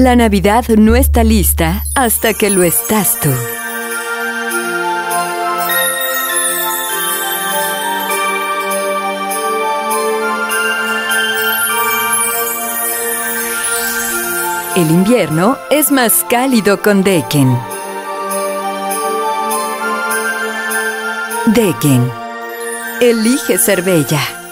La Navidad no está lista hasta que lo estás tú. El invierno es más cálido con Daikin. Daikin. Elige ser bella.